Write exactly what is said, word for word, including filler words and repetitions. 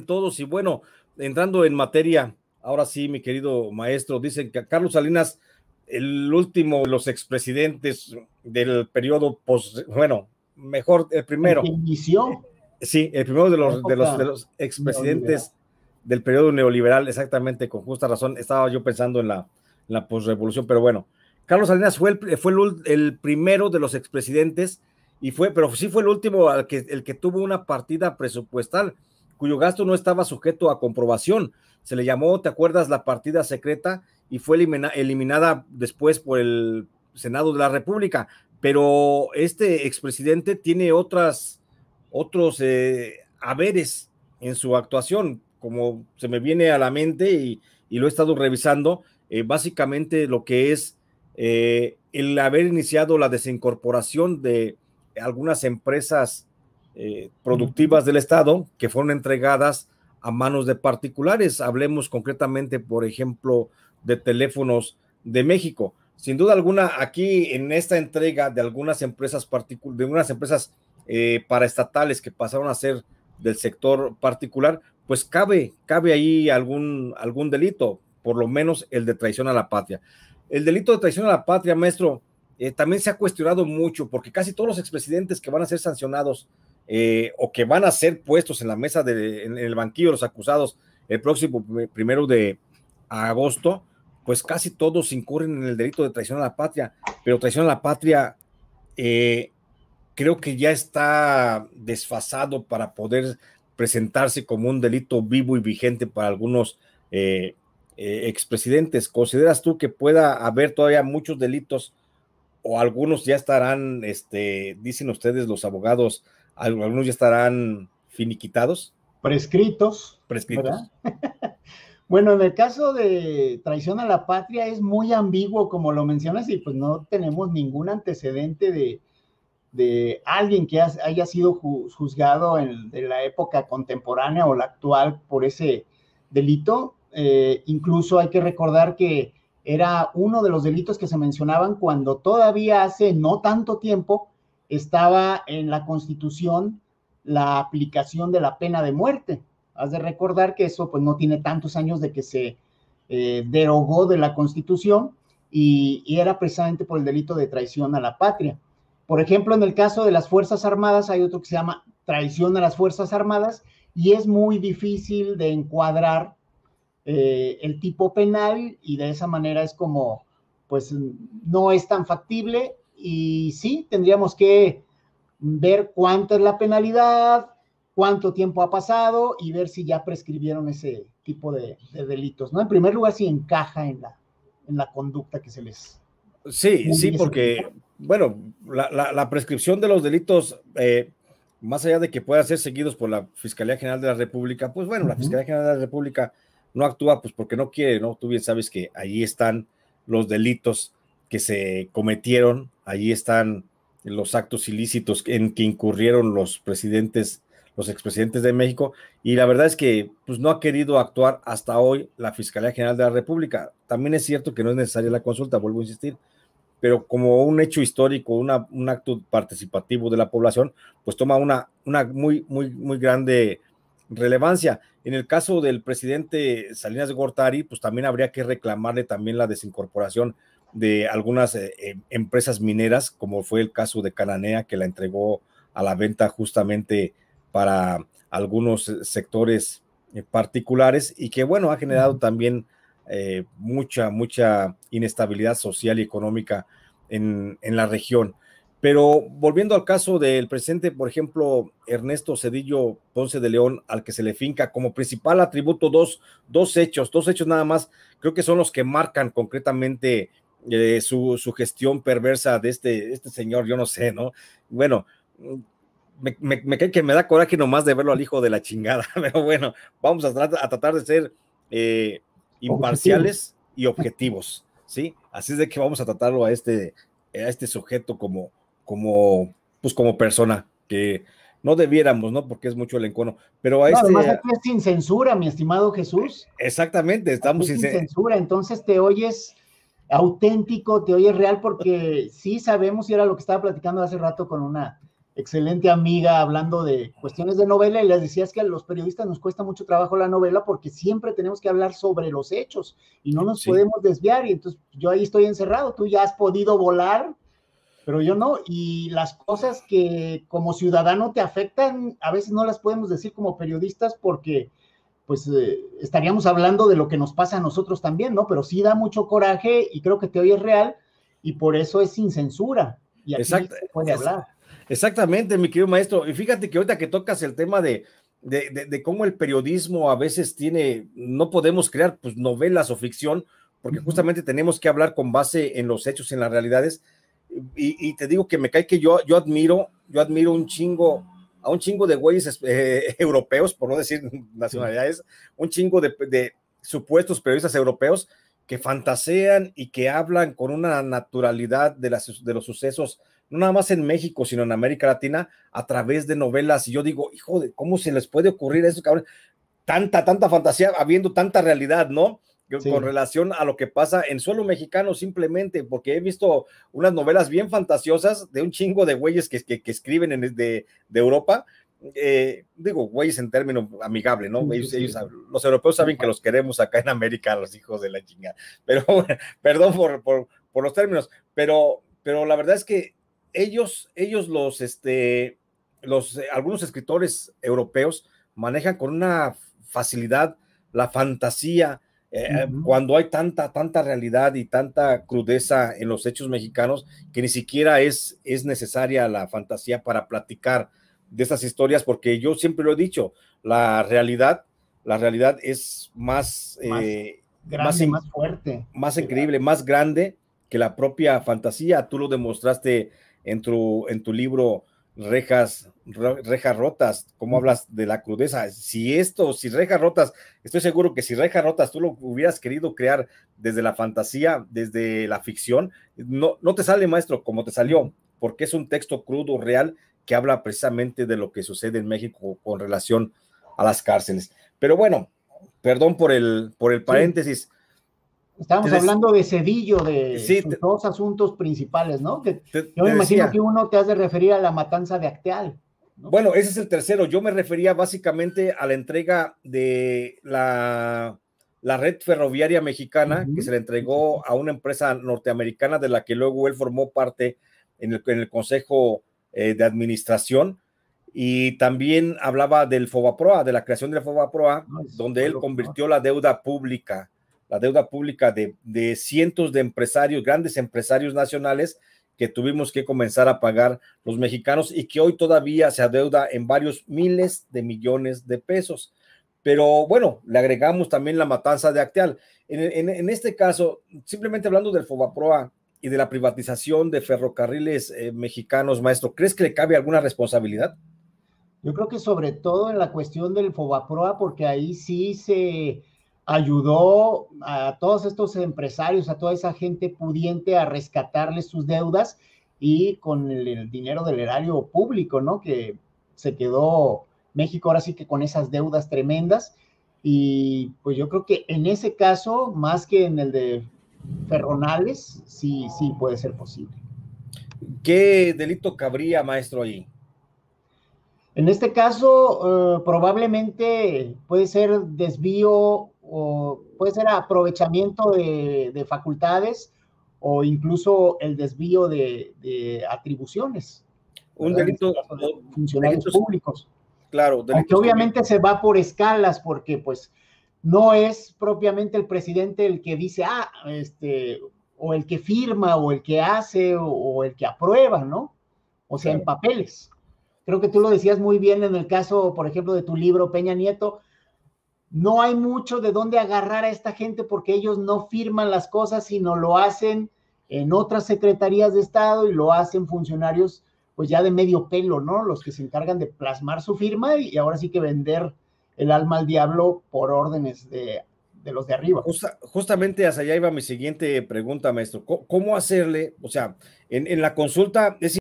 todos. Y bueno, entrando en materia, ahora sí, mi querido maestro, dicen que a Carlos Salinas, el último de los expresidentes del periodo, pues, bueno, mejor, el primero. El que inició. Sí, el primero de los, de los, de los expresidentes del periodo neoliberal, exactamente, con justa razón. Estaba yo pensando en la, en la posrevolución, pero bueno, Carlos Salinas fue el, fue el, el primero de los expresidentes, y fue, pero sí fue el último al que, el que tuvo una partida presupuestal cuyo gasto no estaba sujeto a comprobación. Se le llamó, ¿te acuerdas?, la partida secreta, y fue elimina, eliminada después por el Senado de la República. Pero este expresidente tiene otras, otros eh, haberes en su actuación, como se me viene a la mente, y, y lo he estado revisando, eh, básicamente lo que es eh, el haber iniciado la desincorporación de algunas empresas eh, productivas del Estado que fueron entregadas a manos de particulares. Hablemos concretamente, por ejemplo, de Teléfonos de México. Sin duda alguna, aquí en esta entrega de algunas empresas particulares, de algunas empresas eh, paraestatales que pasaron a ser del sector particular, pues cabe, cabe ahí algún, algún delito, por lo menos el de traición a la patria. El delito de traición a la patria, maestro, eh, también se ha cuestionado mucho, porque casi todos los expresidentes que van a ser sancionados eh, o que van a ser puestos en la mesa, de, en, en el banquillo de los acusados el próximo primero de agosto, pues casi todos incurren en el delito de traición a la patria, pero traición a la patria eh, creo que ya está desfasado para poder presentarse como un delito vivo y vigente para algunos eh, eh, expresidentes. ¿Consideras tú que pueda haber todavía muchos delitos, o algunos ya estarán, este, dicen ustedes los abogados, algunos ya estarán finiquitados? Prescritos. Prescritos. Bueno, en el caso de traición a la patria es muy ambiguo, como lo mencionas, y pues no tenemos ningún antecedente de, de alguien que haya sido juzgado en, en la época contemporánea o la actual por ese delito. Eh, incluso hay que recordar que era uno de los delitos que se mencionaban cuando todavía hace no tanto tiempo estaba en la Constitución la aplicación de la pena de muerte. Has de recordar que eso pues no tiene tantos años de que se eh, derogó de la Constitución, y, y era precisamente por el delito de traición a la patria. Por ejemplo, en el caso de las Fuerzas Armadas hay otro que se llama traición a las Fuerzas Armadas, y es muy difícil de encuadrar eh, el tipo penal, y de esa manera es como, pues no es tan factible, y sí, tendríamos que ver cuánto es la penalidad, cuánto tiempo ha pasado, y ver si ya prescribieron ese tipo de, de delitos, ¿no? En primer lugar, si encaja en la, en la conducta que se les... Sí, sí, porque, bueno, la, la, la prescripción de los delitos, eh, más allá de que puedan ser seguidos por la Fiscalía General de la República, pues bueno, uh-huh. La Fiscalía General de la República no actúa pues porque no quiere, ¿no? Tú bien sabes que ahí están los delitos que se cometieron, ahí están los actos ilícitos en que incurrieron los presidentes, los expresidentes de México, y la verdad es que pues no ha querido actuar hasta hoy la Fiscalía General de la República. También es cierto que no es necesaria la consulta, vuelvo a insistir, pero como un hecho histórico, una, un acto participativo de la población, pues toma una, una muy, muy, muy grande relevancia. En el caso del presidente Salinas de Gortari, pues también habría que reclamarle también la desincorporación de algunas eh, empresas mineras, como fue el caso de Cananea, que la entregó a la venta justamente para algunos sectores eh, particulares, y que bueno, ha generado también eh, mucha, mucha inestabilidad social y económica en, en la región. Pero volviendo al caso del presidente, por ejemplo, Ernesto Zedillo Ponce de León, al que se le finca como principal atributo dos, dos hechos, dos hechos nada más, creo que son los que marcan concretamente eh, su, su gestión perversa de este, este señor, yo no sé, ¿no? Bueno, me, me, me cae que me da coraje nomás de verlo al hijo de la chingada, pero bueno, vamos a, tratar, a tratar de ser eh, imparciales objetivos. y objetivos, ¿sí? Así es de que vamos a tratarlo a este, a este sujeto como, como, pues como persona, que no debiéramos, ¿no? Porque es mucho el encono, pero a no, este... Además aquí es sin censura, mi estimado Jesús. Exactamente, estamos sin, sin censura, entonces te oyes auténtico, te oyes real, porque sí sabemos, y era lo que estaba platicando hace rato con una excelente amiga hablando de cuestiones de novela y les decía es que a los periodistas nos cuesta mucho trabajo la novela porque siempre tenemos que hablar sobre los hechos y no nos sí. podemos desviar y entonces yo ahí estoy encerrado, tú ya has podido volar, pero yo no, y las cosas que como ciudadano te afectan, a veces no las podemos decir como periodistas porque pues eh, estaríamos hablando de lo que nos pasa a nosotros también, ¿no? Pero sí da mucho coraje y creo que te oyes real y por eso es sin censura y aquí Exacto, se puede es, hablar. Exactamente, mi querido maestro. Y fíjate que ahorita que tocas el tema de, de, de, de cómo el periodismo a veces tiene, no podemos crear pues novelas o ficción, porque uh-huh. justamente tenemos que hablar con base en los hechos, en las realidades. Y, y te digo que me cae que yo, yo admiro, yo admiro un chingo, a un chingo de güeyes eh, europeos, por no decir nacionalidades, sí. un chingo de, de supuestos periodistas europeos que fantasean y que hablan con una naturalidad de, las, de los sucesos, no nada más en México, sino en América Latina, a través de novelas, y yo digo, hijo de, ¿cómo se les puede ocurrir eso, cabrón? Tanta, tanta fantasía, habiendo tanta realidad, ¿no? Sí. Con relación a lo que pasa en suelo mexicano simplemente, porque he visto unas novelas bien fantasiosas de un chingo de güeyes que, que, que escriben en, de, de Europa, eh, digo, güeyes en términos amigable, ¿no? Sí, ellos, sí. ellos, los europeos saben que los queremos acá en América, los hijos de la chingada, pero perdón por, por, por los términos, pero, pero la verdad es que ellos, ellos los, este, los, eh, algunos escritores europeos manejan con una facilidad la fantasía, eh, uh-huh. cuando hay tanta, tanta realidad y tanta crudeza en los hechos mexicanos, que ni siquiera es, es necesaria la fantasía para platicar de estas historias, porque yo siempre lo he dicho, la realidad, la realidad es más, más eh, grande, más, más fuerte, más increíble, más grande que la propia fantasía. Tú lo demostraste en tu, en tu libro Rejas, Rejas Rotas, cómo hablas de la crudeza. Si esto, si Rejas Rotas, estoy seguro que si Rejas Rotas tú lo hubieras querido crear desde la fantasía, desde la ficción, no, no te sale, maestro, como te salió, porque es un texto crudo, real, que habla precisamente de lo que sucede en México con relación a las cárceles. Pero bueno, perdón por el, por el paréntesis. Sí. Estábamos des... hablando de Cedillo, de sí, sus te... dos asuntos principales, ¿no? Que te, yo me te imagino decía... que uno te has de referir a la matanza de Acteal, ¿no? Bueno, ese es el tercero. Yo me refería básicamente a la entrega de la, la red ferroviaria mexicana, uh-huh. que se le entregó a una empresa norteamericana de la que luego él formó parte en el, en el Consejo eh, de Administración. Y también hablaba del Fobaproa, de la creación del Fobaproa, no, donde él convirtió la deuda pública, la deuda pública de, de cientos de empresarios, grandes empresarios nacionales, que tuvimos que comenzar a pagar los mexicanos y que hoy todavía se adeuda en varios miles de millones de pesos. Pero bueno, le agregamos también la matanza de Acteal. En, en, en este caso, simplemente hablando del Fobaproa y de la privatización de ferrocarriles eh, mexicanos, maestro, ¿crees que le cabe alguna responsabilidad? Yo creo que sobre todo en la cuestión del Fobaproa, porque ahí sí se ayudó a todos estos empresarios, a toda esa gente pudiente a rescatarles sus deudas y con el, el dinero del erario público, ¿no? Que se quedó México ahora sí que con esas deudas tremendas y pues yo creo que en ese caso, más que en el de Ferronales, sí, sí puede ser posible. ¿Qué delito cabría, maestro, ahí? En este caso, uh, probablemente puede ser desvío o puede ser aprovechamiento de, de facultades o incluso el desvío de, de atribuciones. Un delito de funcionarios delitos, públicos. Claro. Aunque obviamente que... se va por escalas porque pues no es propiamente el presidente el que dice, ah, este, o el que firma o el que hace o, o el que aprueba, ¿no? O sea, claro. En papeles. Creo que tú lo decías muy bien en el caso, por ejemplo, de tu libro, Peña Nieto. No hay mucho de dónde agarrar a esta gente porque ellos no firman las cosas, sino lo hacen en otras secretarías de Estado y lo hacen funcionarios, pues ya de medio pelo, ¿no? Los que se encargan de plasmar su firma y ahora sí que vender el alma al diablo por órdenes de, de los de arriba. Justa, justamente hacia allá iba mi siguiente pregunta, maestro. ¿Cómo, cómo hacerle? O sea, en, en la consulta es